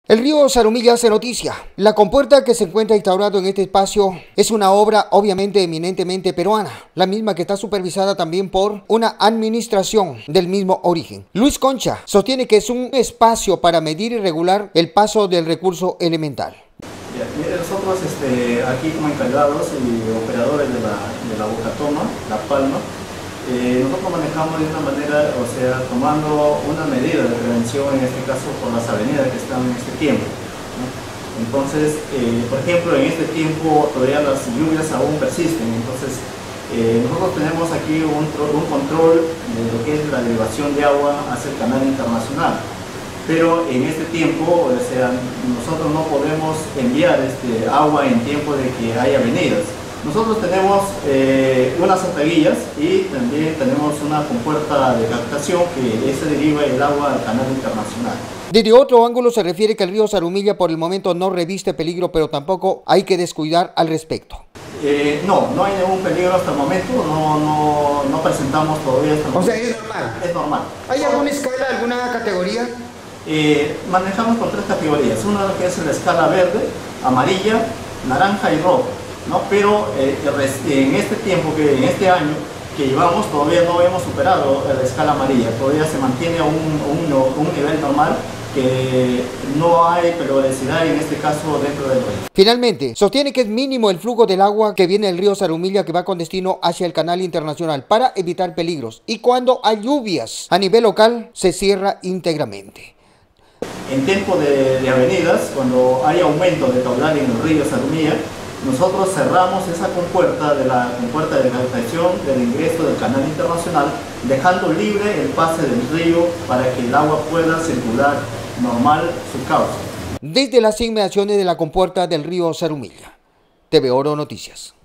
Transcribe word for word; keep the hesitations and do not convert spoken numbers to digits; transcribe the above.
El río Zarumilla hace noticia. La compuerta que se encuentra instaurado en este espacio es una obra obviamente eminentemente peruana, la misma que está supervisada también por una administración del mismo origen. Luis Concha sostiene que es un espacio para medir y regular el paso del recurso elemental. Mire, nosotros este, aquí como encargados y operadores de la, de la Bocatoma, La Palma, eh, nosotros manejamos de una manera, o sea, tomando una medida de prevención, en este caso por las avenidas que están en este tiempo, ¿no? Entonces, eh, por ejemplo, en este tiempo todavía las lluvias aún persisten, entonces eh, nosotros tenemos aquí un, un control de lo que es la derivación de agua hacia el canal internacional. Pero en este tiempo, o sea, nosotros no podemos enviar este agua en tiempo de que haya avenidas. Nosotros tenemos eh, unas ataguillas y también tenemos una compuerta de captación que ese deriva el agua al canal internacional. Desde otro ángulo se refiere que el río Zarumilla por el momento no reviste peligro, pero tampoco hay que descuidar al respecto. Eh, no, no hay ningún peligro hasta el momento, no, no, no presentamos todavía hasta el momento. O sea, es normal. Es normal. ¿Hay alguna escala, alguna categoría? Eh, manejamos con tres categorías, una que es la escala verde, amarilla, naranja y roja, ¿no? Pero eh, en este tiempo, que en este año que llevamos, todavía no hemos superado la escala amarilla, todavía se mantiene a un, un, un nivel normal, que no hay peligrosidad en este caso dentro del río. Finalmente, sostiene que es mínimo el flujo del agua que viene del río Zarumilla que va con destino hacia el canal internacional para evitar peligros, y cuando hay lluvias a nivel local se cierra íntegramente. En tiempo de, de avenidas, cuando hay aumento de caudal en el río Zarumilla, nosotros cerramos esa compuerta de la compuerta de captación del ingreso del canal internacional, dejando libre el pase del río para que el agua pueda circular normal su cauce. Desde las inmediaciones de la compuerta del río Zarumilla, T V Oro Noticias.